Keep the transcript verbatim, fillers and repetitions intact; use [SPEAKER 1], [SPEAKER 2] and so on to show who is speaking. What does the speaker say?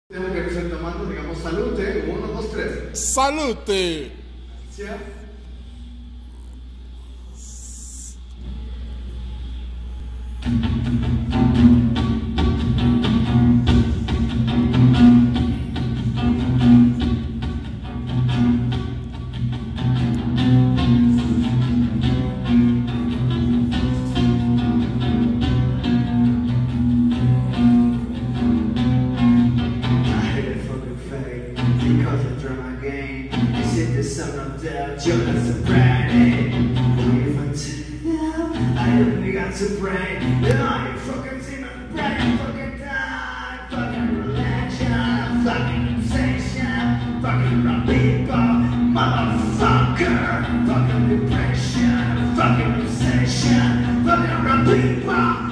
[SPEAKER 1] Tengo que empezar tomando, digamos, salute, uno, dos, tres.
[SPEAKER 2] Salute.
[SPEAKER 1] ¿Sí?
[SPEAKER 3] Because I drew my game, you said the son of doubt, you're not sobriety. If I tell you, I only got to brain. You know, you fucking see my brain, fucking die. Fucking religion, fucking obsession, fucking wrong people, motherfucker. Fucking depression, fucking obsession, fucking wrong people.